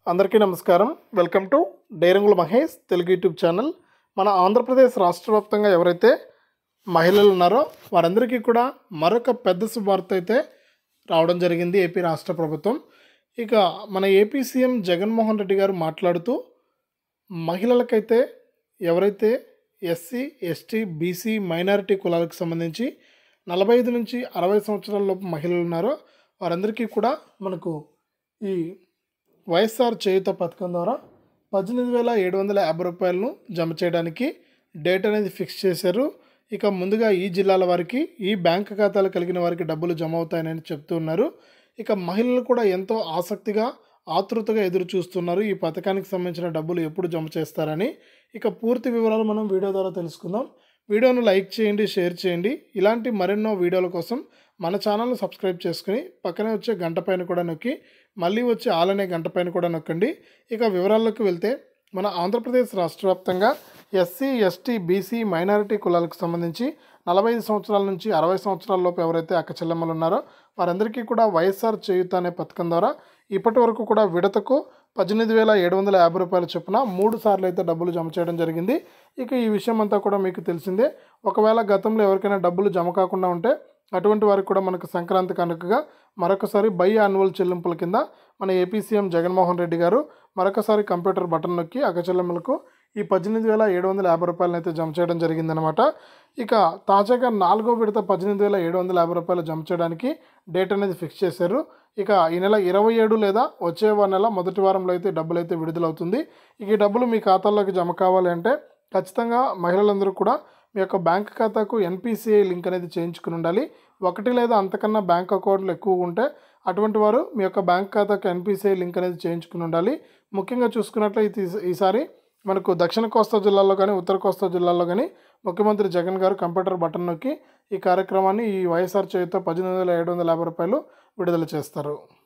అందరికీ నమస్కారం. Welcome to Dairangula Mahesh Telugu YouTube channel. మన ఆంధ్రప్రదేశ్ రాష్ట్ర వ్యాప్తంగా ఎవరైతే మహిళలు ఉన్నారో వారందరికీ కూడా మరొక పెద్ద శుభవార్త అయితే రావడం జరిగింది ఏపీ రాష్ట్ర ప్రభుత్వం. ఇక మన ఏపీ సీఎం జగన్మోహన్ రెడ్డి గారు మాట్లాడుతూ మహిళలకైతే ఎవరైతే ఎస్సీ, ఎస్టీ, బీసీ, మైనారిటీ కులాలకు సంబంధించి 45 నుంచి 60 సంవత్సరాల లోపు మహిళలు ఉన్నారో వారందరికీ కూడా మనకు ఈ వైఎస్ఆర్ చేయూత పథకం ద్వారా 18,750 రూపాయలను జమ చేయడానికి డేట్ అనేది ఫిక్స్ చేశారు. ఇక ముందుగా ఈ జిల్లాల వారికి, ఈ బ్యాంక్ ఖాతాలు కలిగిన వారికి డబ్బులు జమ అవుతాయని చెప్తూ ఉన్నారు. ఇక మహిళలు కూడా ఎంతో ఆసక్తిగా, ఆతృతగా ఎదురు చూస్తున్నారు ఈ పథకానికి సంబంధించిన డబ్బులు ఎప్పుడు జమ చేస్తారని. ఇక పూర్తి వివరాలు మనం వీడియో ద్వారా తెలుసుకుందాం. వీడియోను లైక్ చేయండి, షేర్ చేయండి. ఇలాంటి మరెన్నో వీడియోల కోసం మన ఛానల్ను సబ్స్క్రైబ్ చేసుకుని పక్కనే వచ్చే గంట పైన కూడా నొక్కి మళ్ళీ వచ్చే ఆల్ అనే గంట పైన కూడా నొక్కండి. ఇక వివరాల్లోకి వెళ్తే మన ఆంధ్రప్రదేశ్ రాష్ట్ర వ్యాప్తంగా ఎస్సీ, ఎస్టీ, బీసీ, మైనారిటీ కులాలకు సంబంధించి 45 సంవత్సరాల నుంచి 60 సంవత్సరాల లోపు ఎవరైతే అక్క చెల్లెమ్మలు ఉన్నారో వారందరికీ కూడా వైఎస్ఆర్ చేయూత అనే పథకం ద్వారా ఇప్పటి వరకు కూడా విడతకు 18,750 రూపాయల చొప్పున 3 సార్లు అయితే డబ్బులు జమ చేయడం జరిగింది. ఇక ఈ విషయం అంతా కూడా మీకు తెలిసిందే. ఒకవేళ గతంలో ఎవరికైనా డబ్బులు జమ కాకుండా ఉంటే అటువంటి వారికి కూడా మనకు సంక్రాంతి కనుకగా మరొకసారి బై యాన్యువల్ చెల్లింపుల కింద మన ఏపీ సీఎం జగన్మోహన్ రెడ్డి గారు మరొకసారి కంప్యూటర్ బటన్ నొక్కి అక్కచెల్లెమ్మలకు ఈ 18,750 రూపాయలను అయితే జమ చేయడం జరిగిందనమాట. ఇక తాజాగా 4వ విడత 18,750 రూపాయలు జమ చేయడానికి డేట్ అనేది ఫిక్స్ చేశారు. ఇక ఈ నెల 27 లేదా వచ్చే నెల మొదటి వారంలో అయితే డబ్బులు అయితే విడుదలవుతుంది. ఇక ఈ డబ్బులు మీ ఖాతాల్లోకి జమ కావాలి అంటే ఖచ్చితంగా మహిళలందరూ కూడా మీ యొక్క బ్యాంక్ ఖాతాకు ఎన్పిసిఐ లింక్ అనేది చేయించుకుని ఉండాలి. 1 లేదా అంతకన్నా బ్యాంక్ అకౌంట్లు ఎక్కువ ఉంటే అటువంటి వారు మీ యొక్క బ్యాంక్ ఖాతాకు ఎన్పిసిఐ లింక్ అనేది చేయించుకుని ఉండాలి. ముఖ్యంగా చూసుకున్నట్లయితే ఈసారి మనకు దక్షిణ కోస్తా జిల్లాలో కానీ, ఉత్తర కోస్తా జిల్లాలో కానీ ముఖ్యమంత్రి జగన్ గారు కంప్యూటర్ బటన్ నొక్కి ఈ కార్యక్రమాన్ని, ఈ వైఎస్ఆర్ చేయూత 18,750 రూపాయలు విడుదల చేస్తారు.